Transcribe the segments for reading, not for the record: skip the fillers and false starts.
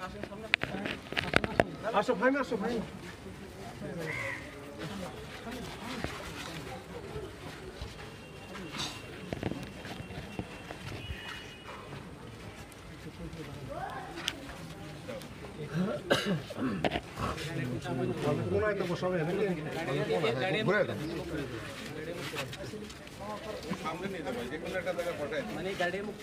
আসো ভাই না, আসো ভাই না। কোনায় তো বসাবে নাকি? ঘুরে দাও। সামনে নিয়ে যাবো, যে কোনো একটা জায়গায় বসায়। মানে গাড়ির মুখ।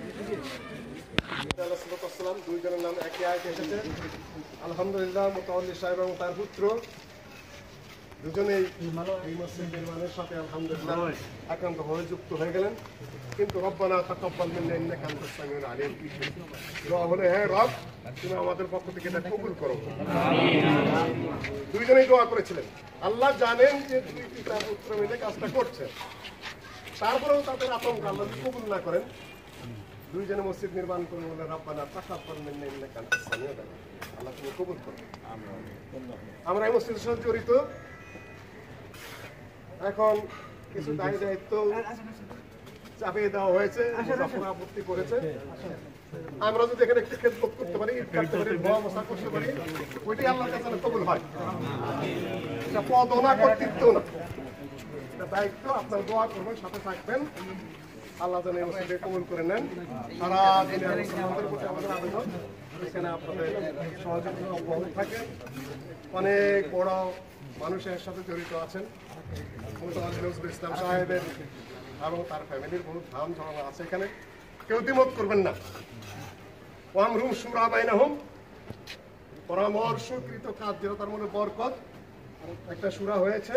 আসসালাম, দুইজনের নাম একই আয়াতে এসেছে। আলহামদুলিল্লাহ, মুতাওয়াল্লি সাহেব এবং তার পুত্র দুজনেই এই মসজিদ নির্মাণের সাথে আলহামদুলিল্লাহ একান্তভাবে যুক্ত হয়ে গেলেন। কিন্তু রব্বানা তাকাব্বাল মিন্না ইন্নাকা আনতাস সামিউল আলিম, দোয়া হলো হ্যাঁ রব তুমি আমাদের পক্ষ থেকে এটা কবুল করো। দুইজনেই দোয়া করেছিলেন। আল্লাহ জানেন যে দুই পিতা পুত্র মিলে কাজটা করছে, তারপরেও তাদের আতঙ্ক আল্লাহ কবুল না করেন। দুইজনে মসজিদ নির্মাণ করে বলে রব্বানা তাকাব্বাল মিন্না ইন্নাকা আনতাস সামিউল আলিম, আল্লাহ তুমি কবুল করো। আমরা এই মসজিদের সাথে জড়িত। এখন কিছু দায় দায়িত্ব চাপিয়ে দেওয়া হয়েছে, আপত্তি করেছে। আমরা যদি এখানে একটু খেদমত করতে পারি, করতে পারি, ব্যবস্থা করতে পারি, ওইটাই আল্লাহর কাছে কবুল হয়। এটা পদ না, কর্তৃত্ব না, এটা দায়িত্ব। আপনারা দোয়া করবেন, সাথে থাকবেন, আল্লাহ যেন এই মসজিদে কবুল করে নেন। সারা দিনে আমাদের প্রতি আমাদের আবেদন এখানে আপনাদের সহযোগিতা অব্যাহত থাকে। অনেক বড় মানুষের সাথে জড়িত আছেন। নজরুল ইসলাম সাহেবের এবং তার ফ্যামিলির বহু ধাম ঝরনা আছে এখানে, কেউ দ্বিমত করবেন না। ওয়ামরুম শুরা বাইনাহুম, পরামর্শকৃত কাজ যেটা তার মনে বরকত। একটা সূরা হয়েছে,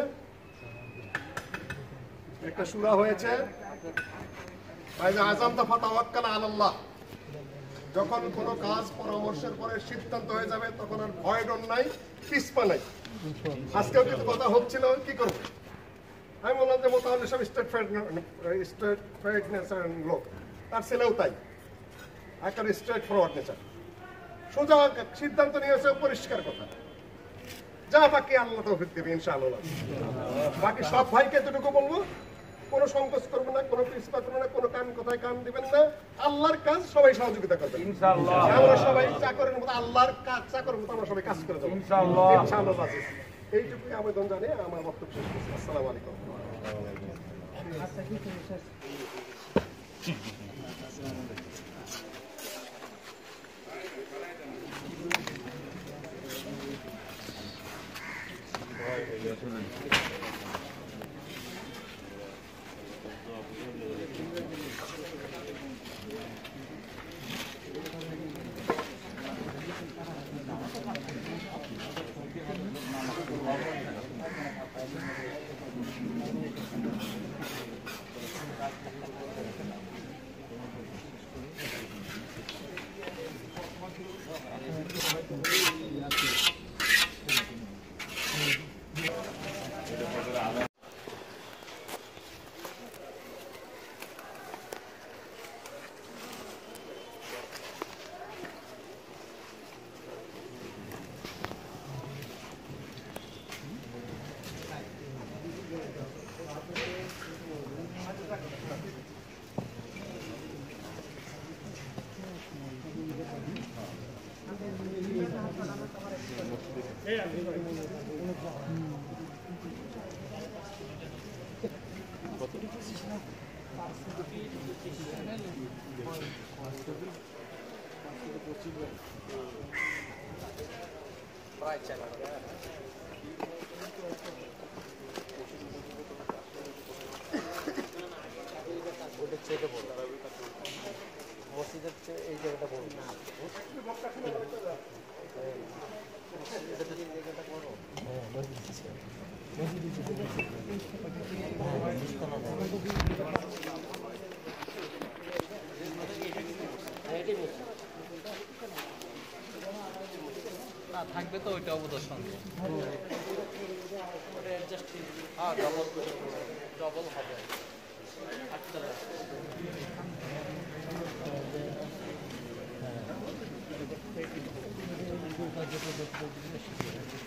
আযামতা ফাতাওয়াক্কাল আলাল্লাহ। যখন কোনো কাজ পরামর্শের পরে সিদ্ধান্ত হয়ে যাবে তখন আর ভয় ডর নাই, পিছপা নাই। আজকেও কিন্তু কথা হচ্ছিল কি করবো, আমি বললাম যে মোতাহাল্লি সব স্টেট ফরওয়ার্ড নেচার লোক, তার ছেলেও তাই, একটা স্ট্রেট ফরওয়ার্ড নেচার, সোজা সিদ্ধান্ত নিয়েছে, পরিষ্কার কথা। যা বাকি আল্লাহ তৌফিক দেবে ইনশাআল্লাহ। বাকি সব ভাইকে এতটুকু বলবো, কোনো সংকোচ করবো না, কোনো পিছপা করবো না, কোনো কান কথায় কান দিবেন না। আল্লাহর কাজ সবাই সহযোগিতা করবেন ইনশাআল্লাহ। আমরা সবাই চাকরের মতো, আল্লাহর কাজ চাকরের মতো আমরা সবাই কাজ করে যাবো ইনশাআল্লাহ। এইটুকুই আবেদন জানিয়ে আমার বক্তব্য শেষ করছি। আসসালামু আলাইকুম। মসজিদের এই জায়গাটা বড় না, না থাকবে তো ওইটা অবদর সঙ্গে ডবল হবে। আচ্ছা